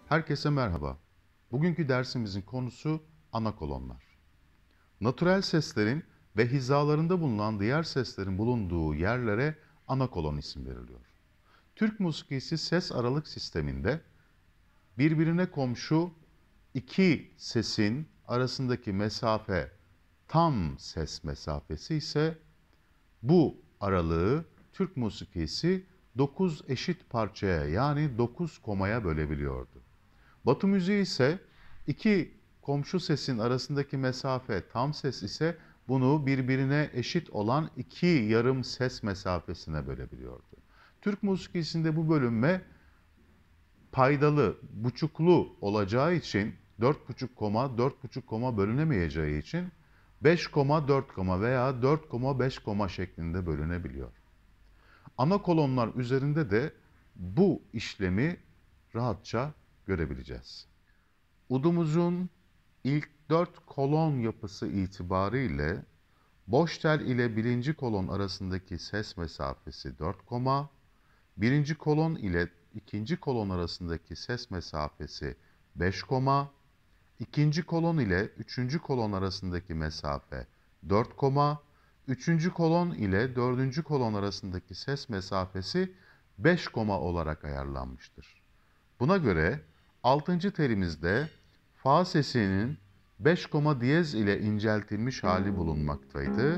Herkese merhaba. Bugünkü dersimizin konusu anakolonlar. Natürel seslerin ve hizalarında bulunan diğer seslerin bulunduğu yerlere anakolon isim veriliyor. Türk musikisi ses aralık sisteminde birbirine komşu iki sesin arasındaki mesafe tam ses mesafesi ise bu aralığı Türk musikisi 9 eşit parçaya yani 9 komaya bölebiliyordu. Batı müziği ise iki komşu sesin arasındaki mesafe tam ses ise bunu birbirine eşit olan iki yarım ses mesafesine bölebiliyordu. Türk musikisinde bu bölünme paydalı, buçuklu olacağı için 4,5 koma, 4,5 koma bölünemeyeceği için 5 koma, 4 koma veya 4 koma, 5 koma şeklinde bölünebiliyor. Ana kolonlar üzerinde de bu işlemi rahatça görebileceğiz. Udumuzun ilk 4 kolon yapısı itibariyle boş tel ile birinci kolon arasındaki ses mesafesi 4 koma, birinci kolon ile ikinci kolon arasındaki ses mesafesi 5 koma, ikinci kolon ile üçüncü kolon arasındaki mesafe 4 koma, üçüncü kolon ile dördüncü kolon arasındaki ses mesafesi 5 koma olarak ayarlanmıştır. Buna göre 6. telimizde fa sesinin 5 koma diyez ile inceltilmiş hali bulunmaktaydı.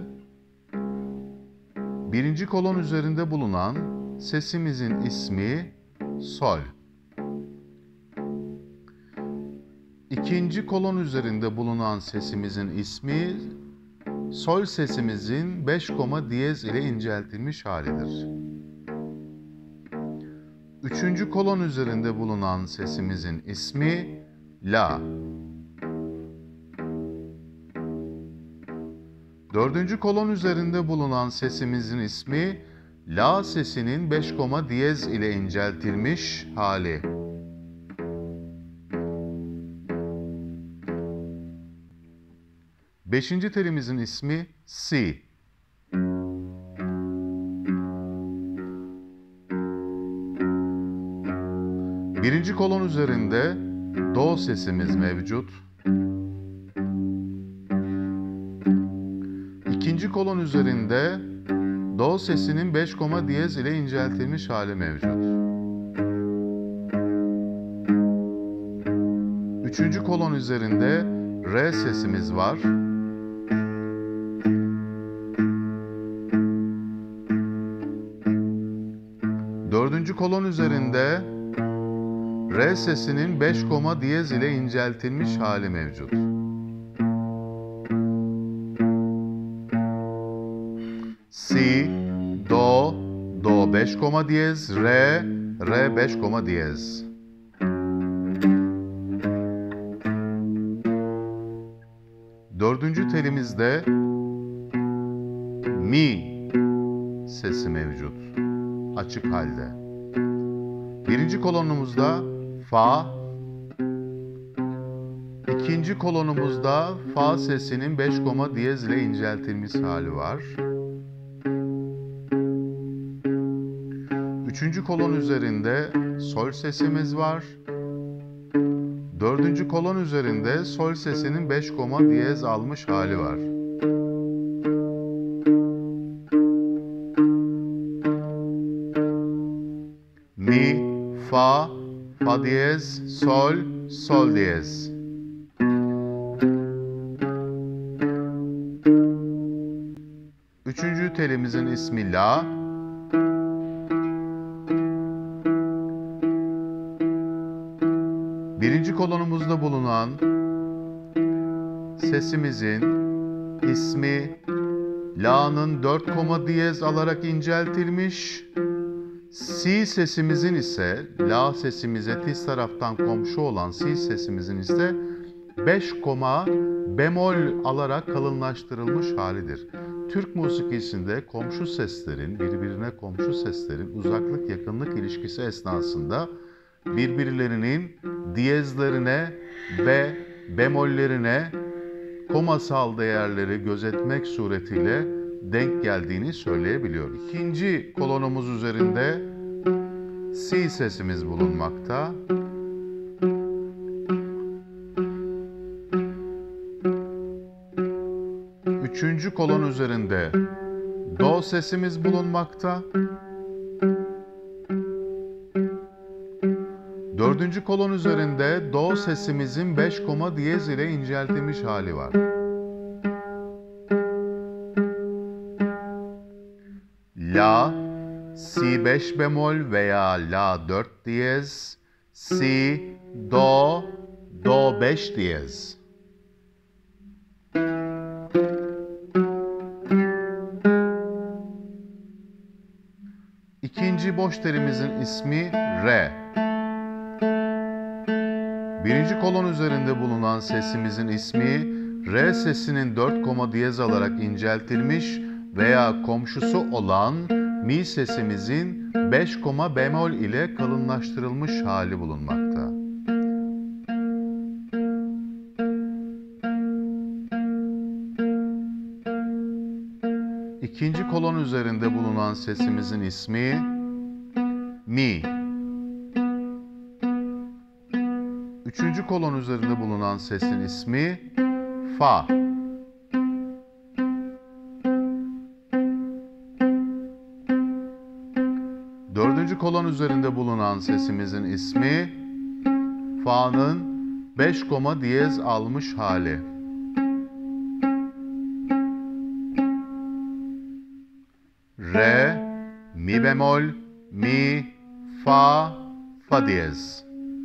Birinci kolon üzerinde bulunan sesimizin ismi sol. İkinci kolon üzerinde bulunan sesimizin ismi sol sesimizin 5 koma diyez ile inceltilmiş halidir. Üçüncü kolon üzerinde bulunan sesimizin ismi la. Dördüncü kolon üzerinde bulunan sesimizin ismi la sesinin 5 koma diyez ile inceltilmiş hali. Beşinci telimizin ismi si. Birinci kolon üzerinde do sesimiz mevcut. İkinci kolon üzerinde do sesinin 5 koma diyez ile inceltilmiş hali mevcut. Üçüncü kolon üzerinde re sesimiz var. Dördüncü kolon üzerinde re sesinin 5 koma diyez ile inceltilmiş hali mevcut. Si, do, do 5 koma diyez, re, re 5 koma diyez. Dördüncü telimizde mi sesi mevcut, açık halde. Birinci kolonumuzda fa, ikinci kolonumuzda fa sesinin 5 koma diyez ile inceltilmiş hali var. Üçüncü kolon üzerinde sol sesimiz var. Dördüncü kolon üzerinde sol sesinin 5 koma diyez almış hali var. Mi, fa, fa diyez, sol, sol diyez. Üçüncü telimizin ismi la. Birinci kolonumuzda bulunan sesimizin ismi la'nın 4 koma diyez alarak inceltilmiş. Si sesimizin ise la sesimize tiz taraftan komşu olan si sesimizin ise 5 koma bemol alarak kalınlaştırılmış halidir. Türk musikisinde komşu seslerin, birbirine komşu seslerin uzaklık yakınlık ilişkisi esnasında birbirlerinin diyezlerine ve bemollerine komasal değerleri gözetmek suretiyle denk geldiğini söyleyebiliyoruz. İkinci kolonumuz üzerinde si sesimiz bulunmakta. Üçüncü kolon üzerinde do sesimiz bulunmakta. Dördüncü kolon üzerinde do sesimizin 5 koma diyez ile inceltilmiş hali var. La, si 5 bemol veya la 4 diyez, si, do, do 5 diyez. İkinci boş telimizin ismi re. Birinci kolon üzerinde bulunan sesimizin ismi re sesinin 4 koma diyez alarak inceltilmiş veya komşusu olan mi sesimizin 5 koma bemol ile kalınlaştırılmış hali bulunmakta. İkinci kolon üzerinde bulunan sesimizin ismi mi. Üçüncü kolon üzerinde bulunan sesin ismi fa. Dördüncü kolon üzerinde bulunan sesimizin ismi fa'nın 5 koma diyez almış hali. Re, mi bemol, mi, fa, fa diyez.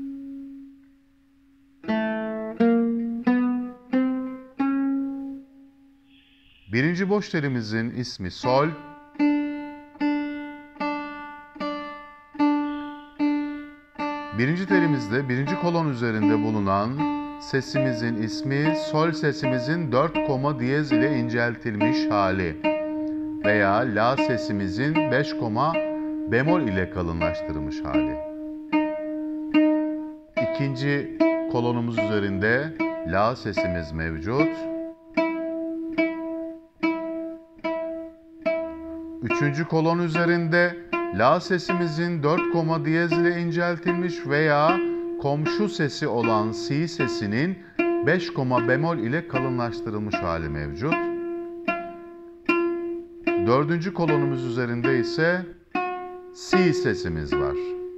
Birinci boş telimizin ismi sol. Birinci telimizde birinci kolon üzerinde bulunan sesimizin ismi sol sesimizin 4 koma diyez ile inceltilmiş hali veya la sesimizin 5 koma bemol ile kalınlaştırılmış hali. İkinci kolonumuz üzerinde la sesimiz mevcut. Üçüncü kolon üzerinde la sesimizin 4 koma diyez ile inceltilmiş veya komşu sesi olan si sesinin 5 koma bemol ile kalınlaştırılmış hali mevcut. Dördüncü kolonumuz üzerinde ise si sesimiz var.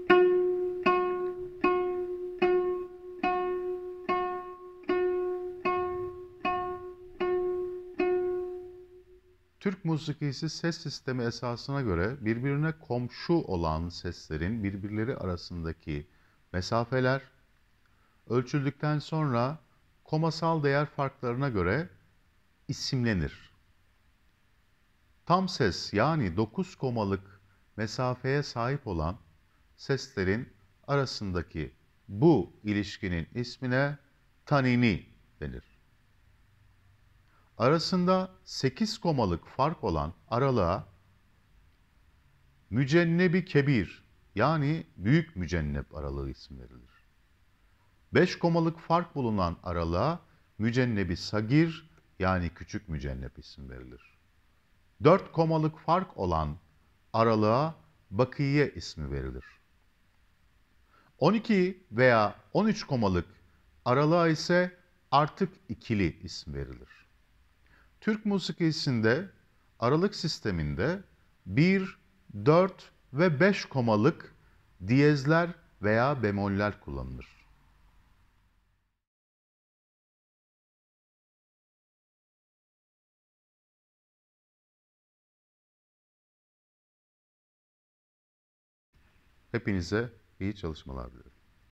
Türk musikisi ses sistemi esasına göre birbirine komşu olan seslerin birbirleri arasındaki mesafeler ölçüldükten sonra komasal değer farklarına göre isimlenir. Tam ses yani 9 komalık mesafeye sahip olan seslerin arasındaki bu ilişkinin ismine tanini denir. Arasında 8 komalık fark olan aralığa mücennebi kebir yani büyük mücennep aralığı isim verilir. 5 komalık fark bulunan aralığa mücennebi sagir yani küçük mücennep isim verilir. 4 komalık fark olan aralığa bakiye ismi verilir. 12 veya 13 komalık aralığa ise artık ikili isim verilir. Türk musikisinde aralık sisteminde 1, 4 ve 5 komalık diyezler veya bemoller kullanılır. Hepinize iyi çalışmalar dilerim.